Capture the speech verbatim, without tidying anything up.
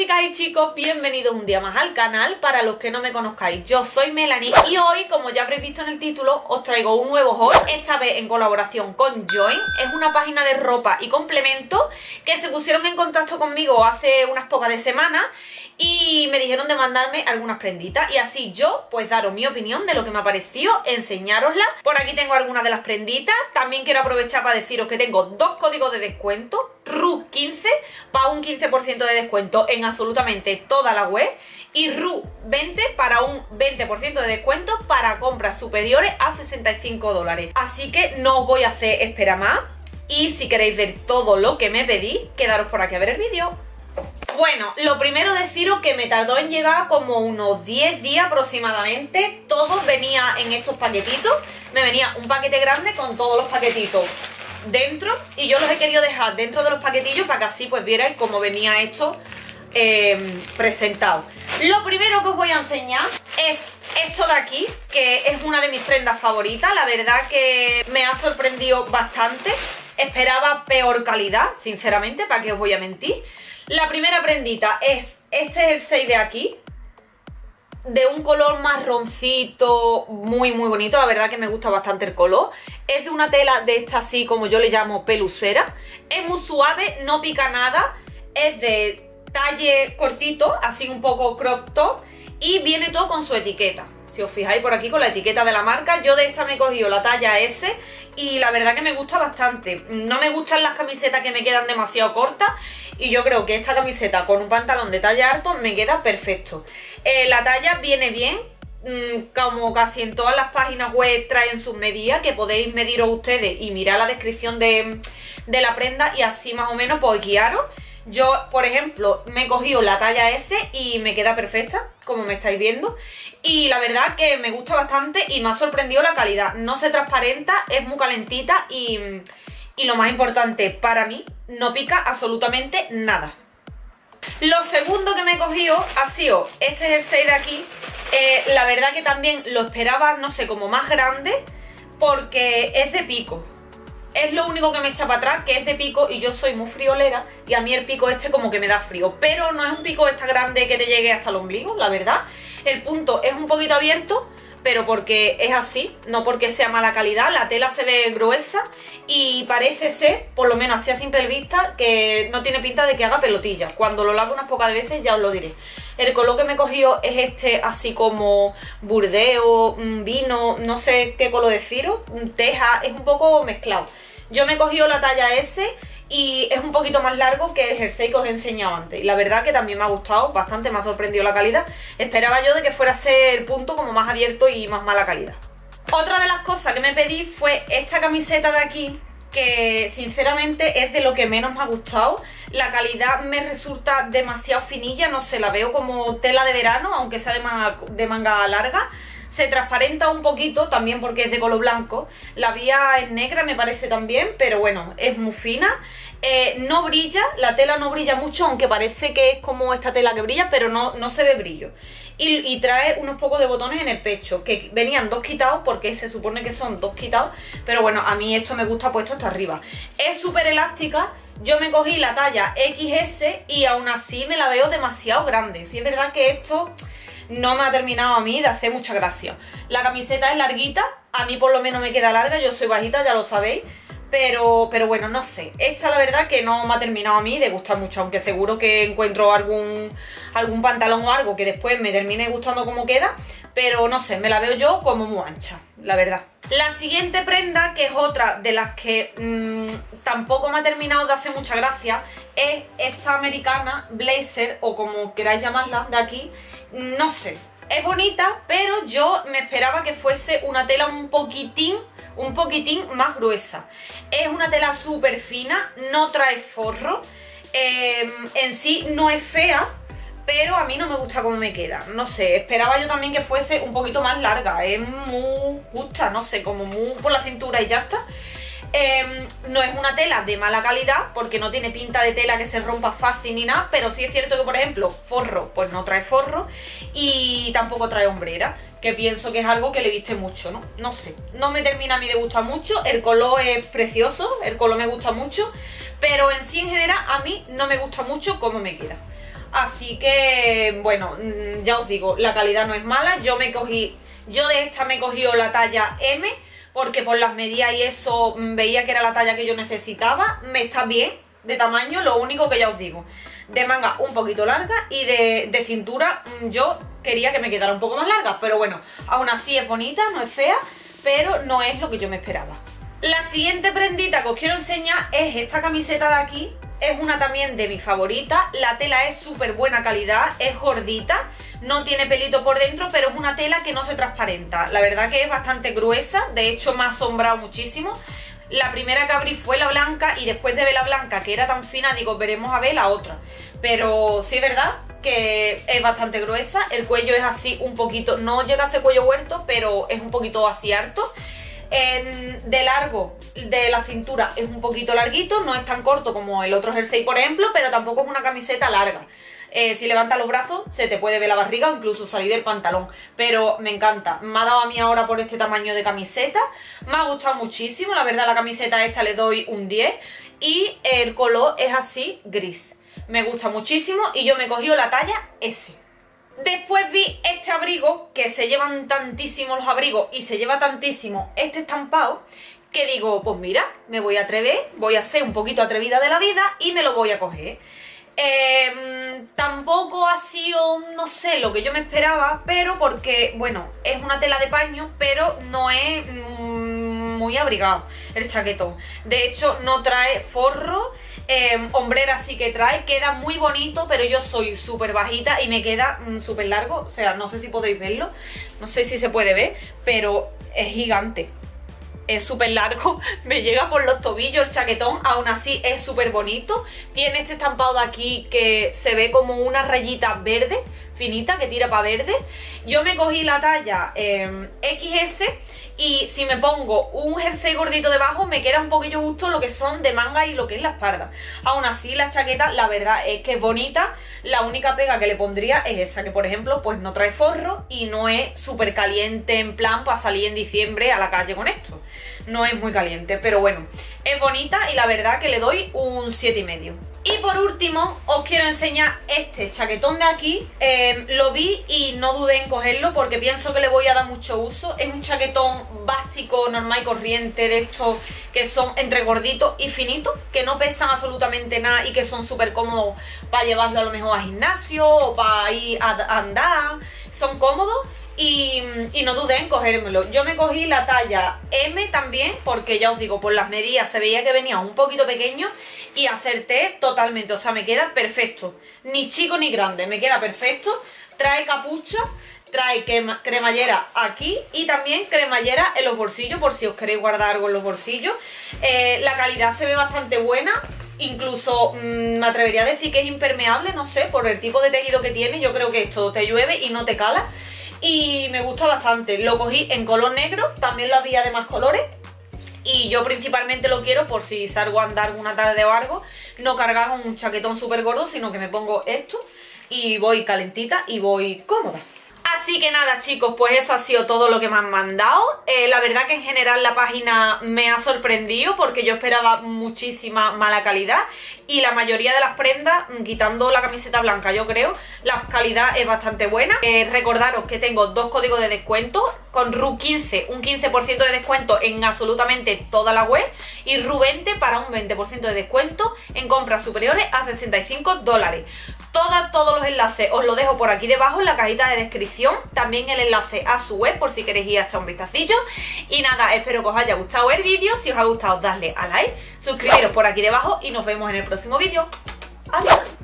chicas y chicos, bienvenidos un día más al canal. Para los que no me conozcáis, yo soy Melanie y hoy, como ya habréis visto en el título, os traigo un nuevo haul, esta vez en colaboración con Join. Es una página de ropa y complementos que se pusieron en contacto conmigo hace unas pocas de semanas y me dijeron de mandarme algunas prenditas y así yo pues daros mi opinión de lo que me ha parecido, enseñárosla. Por aquí tengo algunas de las prenditas. También quiero aprovechar para deciros que tengo dos códigos de descuento, R U quince para un quince por ciento de descuento en absolutamente toda la web y R U veinte para un veinte por ciento de descuento para compras superiores a sesenta y cinco dólares. Así que no os voy a hacer esperar más y si queréis ver todo lo que me pedí, quedaros por aquí a ver el vídeo. Bueno, lo primero deciros que me tardó en llegar como unos diez días aproximadamente. Todo venía en estos paquetitos. Me venía un paquete grande con todos los paquetitos dentro y yo los he querido dejar dentro de los paquetillos para que así pues vierais cómo venía esto eh, presentado. Lo primero que os voy a enseñar es esto de aquí, que es una de mis prendas favoritas. La verdad que me ha sorprendido bastante. Esperaba peor calidad, sinceramente, para qué os voy a mentir. La primera prendita es este jersey de aquí, de un color marroncito, muy muy bonito. La verdad que me gusta bastante el color. Es de una tela de esta así como yo le llamo pelusera. Es muy suave, no pica nada. Es de talle cortito, así un poco crop top. Y viene todo con su etiqueta. Si os fijáis por aquí con la etiqueta de la marca. Yo de esta me he cogido la talla ese y la verdad que me gusta bastante. No me gustan las camisetas que me quedan demasiado cortas y yo creo que esta camiseta con un pantalón de talla alto me queda perfecto. Eh, la talla viene bien, como casi en todas las páginas web traen sus medidas, que podéis mediros ustedes y mirar la descripción de, de la prenda y así más o menos podéis guiaros. Yo, por ejemplo, me he cogido la talla S y me queda perfecta, como me estáis viendo. Y la verdad que me gusta bastante y me ha sorprendido la calidad. No se transparenta, es muy calentita y, y lo más importante para mí, no pica absolutamente nada. Lo segundo que me he cogido ha sido este jersey de aquí. Eh, la verdad que también lo esperaba, no sé, como más grande, porque es de pico. Es lo único que me echa para atrás, que es de pico y yo soy muy friolera y a mí el pico este como que me da frío. Pero no es un pico esta grande que te llegue hasta el ombligo, la verdad. El punto es un poquito abierto, pero porque es así, no porque sea mala calidad. La tela se ve gruesa y parece ser, por lo menos así a simple vista, que no tiene pinta de que haga pelotillas. Cuando lo lavo unas pocas veces ya os lo diré. El color que me he cogido es este así como burdeo, vino, no sé qué color deciros, teja, es un poco mezclado. Yo me he cogido la talla S y es un poquito más largo que el jersey que os he enseñado antes. Y la verdad que también me ha gustado bastante, me ha sorprendido la calidad. Esperaba yo de que fuera a ser el punto como más abierto y más mala calidad. Otra de las cosas que me pedí fue esta camiseta de aquí, que sinceramente es de lo que menos me ha gustado. La calidad me resulta demasiado finilla, no sé, la veo como tela de verano, aunque sea de manga, de manga larga. Se transparenta un poquito, también porque es de color blanco. La vía en negra me parece también, pero bueno, es muy fina. Eh, no brilla, la tela no brilla mucho, aunque parece que es como esta tela que brilla, pero no, no se ve brillo. Y, y trae unos pocos de botones en el pecho, que venían dos quitados, porque se supone que son dos quitados, pero bueno, a mí esto me gusta puesto hasta arriba. Es súper elástica. Yo me cogí la talla equis ese y aún así me la veo demasiado grande. Sí es verdad que esto no me ha terminado a mí de hacer mucha gracia. La camiseta es larguita, a mí por lo menos me queda larga, yo soy bajita, ya lo sabéis. Pero, pero bueno, no sé. Esta la verdad que no me ha terminado a mí de gustar mucho, aunque seguro que encuentro algún, algún pantalón o algo que después me termine gustando como queda. Pero no sé, me la veo yo como muy ancha, la verdad. La siguiente prenda, que es otra de las que mmm, tampoco me ha terminado de hacer mucha gracia, es esta americana blazer, o como queráis llamarla, de aquí. No sé, es bonita, pero yo me esperaba que fuese una tela un poquitín, un poquitín más gruesa. Es una tela súper fina, no trae forro, eh, en sí no es fea, pero a mí no me gusta cómo me queda. No sé, esperaba yo también que fuese un poquito más larga, es muy justa, no sé, como muy por la cintura y ya está. Eh, no es una tela de mala calidad porque no tiene pinta de tela que se rompa fácil ni nada, pero sí es cierto que, por ejemplo, forro, pues no trae forro y tampoco trae hombrera, que pienso que es algo que le viste mucho, ¿no? No sé, no me termina a mí de gustar mucho. El color es precioso, el color me gusta mucho, pero en sí en general a mí no me gusta mucho cómo me queda. Así que, bueno, ya os digo, la calidad no es mala. Yo me cogí, yo de esta me he cogido la talla eme, porque por las medidas y eso veía que era la talla que yo necesitaba. Me está bien de tamaño, lo único que ya os digo, de manga un poquito larga y de, de cintura yo quería que me quedara un poco más larga. Pero bueno, aún así es bonita, no es fea, pero no es lo que yo me esperaba. La siguiente prendita que os quiero enseñar es esta camiseta de aquí. Es una también de mis favoritas. La tela es súper buena calidad, es gordita, no tiene pelito por dentro, pero es una tela que no se transparenta. La verdad que es bastante gruesa, de hecho me ha asombrado muchísimo. La primera que abrí fue la blanca y después de ver la blanca, que era tan fina, digo, veremos a ver la otra. Pero sí es verdad que es bastante gruesa. El cuello es así un poquito, no llega a ser cuello huerto, pero es un poquito así harto. En, de largo de la cintura es un poquito larguito, no es tan corto como el otro jersey por ejemplo, pero tampoco es una camiseta larga. Eh, si levantas los brazos se te puede ver la barriga o incluso salir del pantalón, pero me encanta, me ha dado a mí ahora por este tamaño de camiseta, me ha gustado muchísimo, la verdad la camiseta esta le doy un diez y el color es así gris, me gusta muchísimo y yo me he cogido la talla ese. Después vi este abrigo, que se llevan tantísimo los abrigos y se lleva tantísimo este estampado, que digo, pues mira, me voy a atrever, voy a ser un poquito atrevida de la vida y me lo voy a coger. Eh, tampoco ha sido, no sé, lo que yo me esperaba, pero porque, bueno, es una tela de paño, pero no es mmm, muy abrigado el chaquetón. De hecho, no trae forro. Eh, hombrera sí que trae, queda muy bonito, pero yo soy súper bajita y me queda mm, súper largo, o sea, no sé si podéis verlo, no sé si se puede ver, pero es gigante, es súper largo, me llega por los tobillos el chaquetón, aún así es súper bonito, tiene este estampado de aquí que se ve como una rayita verde, finita, que tira para verde. Yo me cogí la talla eh, equis ese y si me pongo un jersey gordito debajo me queda un poquillo justo lo que son de manga y lo que es la espalda. Aún así la chaqueta la verdad es que es bonita, la única pega que le pondría es esa, que por ejemplo pues no trae forro y no es súper caliente en plan para salir en diciembre a la calle con esto. No es muy caliente, pero bueno, es bonita y la verdad que le doy un siete y medio. Y por último os quiero enseñar este chaquetón de aquí, eh, lo vi y no dudé en cogerlo porque pienso que le voy a dar mucho uso. Es un chaquetón básico, normal y corriente, de estos que son entre gorditos y finitos, que no pesan absolutamente nada y que son súper cómodos para llevarlo a lo mejor a gimnasio o para ir a andar, son cómodos. Y, y no dudé en cogérmelo. Yo me cogí la talla eme también, porque ya os digo, por las medidas se veía que venía un poquito pequeño y acerté totalmente, o sea, me queda perfecto. Ni chico ni grande, me queda perfecto. Trae capucha, trae crema, cremallera aquí y también cremallera en los bolsillos, por si os queréis guardar algo en los bolsillos. Eh, la calidad se ve bastante buena. Incluso mmm, me atrevería a decir que es impermeable, no sé, por el tipo de tejido que tiene. Yo creo que esto te llueve y no te cala. Y me gusta bastante, lo cogí en color negro, también lo había de más colores. Y yo principalmente lo quiero por si salgo a andar una tarde o algo, no cargar un chaquetón súper gordo, sino que me pongo esto y voy calentita y voy cómoda. Así que nada chicos, pues eso ha sido todo lo que me han mandado. eh, La verdad que en general la página me ha sorprendido porque yo esperaba muchísima mala calidad. Y la mayoría de las prendas, quitando la camiseta blanca yo creo, la calidad es bastante buena. eh, Recordaros que tengo dos códigos de descuento. Con R U quince, un quince por ciento de descuento en absolutamente toda la web. Y R U veinte para un veinte por ciento de descuento en compras superiores a sesenta y cinco dólares. Todas, todos los enlaces os los dejo por aquí debajo en la cajita de descripción. También el enlace a su web por si queréis ir a echar un vistacillo. Y nada, espero que os haya gustado el vídeo. Si os ha gustado, dadle a like, suscribiros por aquí debajo y nos vemos en el próximo vídeo. Adiós.